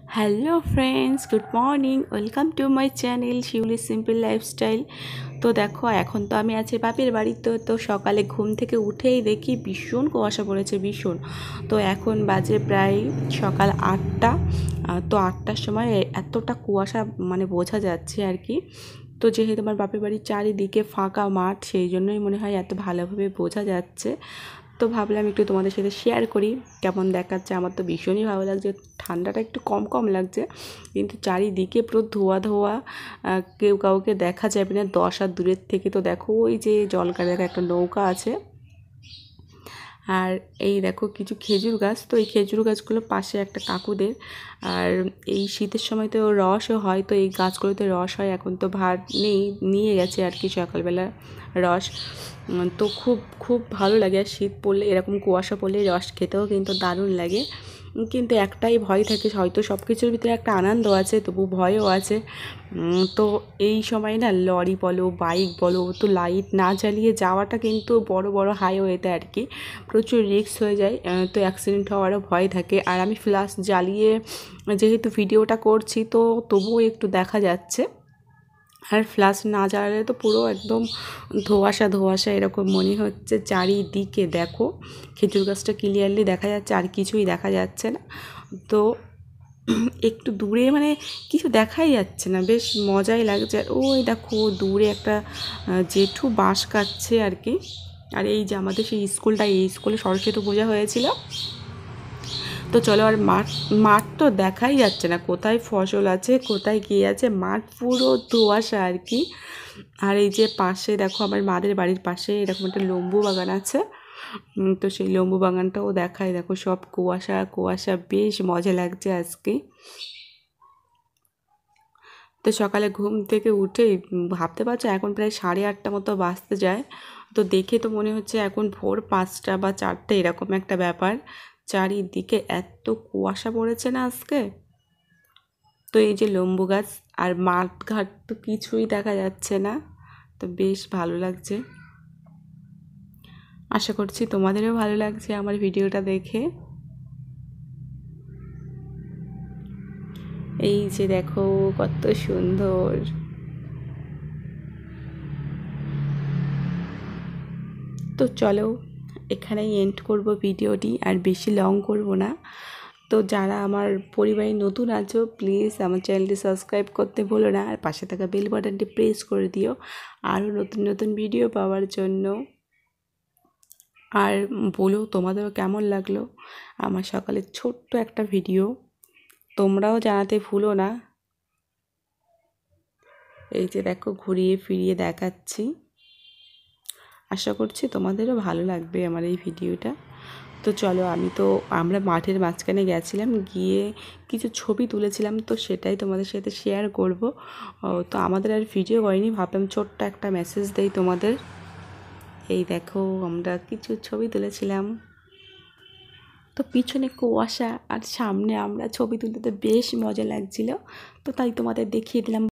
Hello friends, good morning. Welcome to my channel Shiuli simple lifestyle. তো দেখো, এখন তো আমি আছি বাপের বাড়িতে। তো সকালে ঘুম থেকে উঠেই দেখি ভীষণ কুয়াশা পড়েছে, ভীষণ। তো এখন বাজে প্রায় সকাল 8টা। তো 8টার সময় এতটা কুয়াশা মানে বোঝা যাচ্ছে আর কি। তো যেহেতু আমার বাপের বাড়ির চারিদিকে ফাঁকা মাঠ, সেই জন্যই মনে হয় এত ভালোভাবে বোঝা যাচ্ছে। তো ভাবলাম একটু তোমাদের সাথে শেয়ার করি কেমন দেখাচ্ছে। আমার তো ভীষণই ভালো লাগছে, ঠান্ডাটা একটু কম কম লাগছে, কিন্তু চারিদিকে পুরো ধোয়া ধোয়া, কেউ কাউকে দেখা যাবে না 10 হাত দূরের থেকে। তো দেখো, ওই যে জলকারের একটা নৌকা আছে, আর এই দেখো কিছু খেজুর গাছ। তো এই খেজুর গাছগুলো পাশে একটা কাকুদের। আর এই শীতের সময় তো রসও হয়, তো এই গাছগুলোতে রস হয়। এখন তো ভাত নেই, নিয়ে গেছে আর কি সকালবেলা রস। তো খুব খুব ভালো লাগে। আর শীত পড়লে এরকম কুয়াশা পড়লে রস খেতেও কিন্তু দারুণ লাগে। কিন্তু একটাই ভয় থাকে, হয়তো সব কিছুর ভিতরে একটা আনন্দ আছে, তবু ভয়ও আছে। তো এই সময় না, লরি বলো বাইক বলো, তো লাইট না জ্বালিয়ে যাওয়াটা কিন্তু বড় বড় হাইওয়েতে আর কি প্রচুর রিস্ক হয়ে যায়। তো অ্যাক্সিডেন্ট হওয়ারও ভয় থাকে। আর আমি ফ্ল্যাশ জ্বালিয়ে যেহেতু ভিডিওটা করছি, তো তবুও একটু দেখা যাচ্ছে। আর ফ্ল্যাশ না জ্বালালে তো পুরো একদম ধোঁয়াশা ধোঁয়াশা এরকম মনে হচ্ছে। চারিদিকে দেখো, খেজুর গাছটা ক্লিয়ারলি দেখা যাচ্ছে, আর কিছুই দেখা যাচ্ছে না। তো একটু দূরে মানে কিছু দেখাই যাচ্ছে না, বেশ মজাই লাগছে। আর ওই দেখো দূরে একটা জেঠু বাঁশ কাটছে আর কি। আর এই যে আমাদের সেই স্কুলটা, এই স্কুলে সরস্বতী পূজা হয়েছিল। তো চলো, আর মাঠ মাঠ তো দেখাই যাচ্ছে না, কোথায় ফসল আছে কোথায় কী আছে, মাঠ পুরো ধোঁয়াশা আর কি। আর এই যে পাশে দেখো, আমার মাদের বাড়ির পাশে এরকম একটা লেবু বাগান আছে। তো সেই লেবু বাগানটাও দেখায়, দেখো সব কুয়াশা কুয়াশা, বেশ মজা লাগছে আজকে। তো সকালে ঘুম থেকে উঠেই ভাবতে পারছো, এখন প্রায় 8:30 মতো বাজতে যায়। তো দেখে তো মনে হচ্ছে এখন ভোর 5টা বা 4টে এরকম একটা ব্যাপার। চারিদিকে এত কুয়াশা পড়েছে না আজকে। তো এই যে লেবু গাছ আর মাঠ ঘাট তো কিছুই দেখা যাচ্ছে না। তো বেশ ভালো লাগছে। আশা করছি তোমাদেরও ভালো লাগছে আমার ভিডিওটা দেখে। এই যে দেখো কত সুন্দর। তো চলো, এখানেই এন্ড করব ভিডিওটি, আর বেশি লং করব না। তো যারা আমার পরিবারে নতুন আছো, প্লিজ আমার চ্যানেলটি সাবস্ক্রাইব করতে ভুলো না, আর পাশে থাকা বেল বাটনটি প্রেস করে দিও আরও নতুন নতুন ভিডিও পাওয়ার জন্য। আর বলো তোমাদেরও কেমন লাগলো আমার সকালের ছোট্ট একটা ভিডিও, তোমরাও জানাতে ভুলো না। এই যে দেখো, ঘুরিয়ে ফিরিয়ে দেখাচ্ছি। আশা করছি তোমাদেরও ভালো লাগবে আমার এই ভিডিওটা। তো চলো, আমরা মাঠের মাঝখানে গেছিলাম, গিয়ে কিছু ছবি তুলেছিলাম, তো সেটাই তোমাদের সাথে শেয়ার করব। তো আমাদের আর ভিডিও করিনি, ভাবলাম ছোট্ট একটা মেসেজ দেই তোমাদের। এই দেখো, আমরা কিছু ছবি তুলেছিলাম। তো পিছনে কুয়াশা আর সামনে আমরা ছবি তুলতে বেশ মজা লাগছিল। তো তাই তোমাদের দেখিয়ে দিলাম।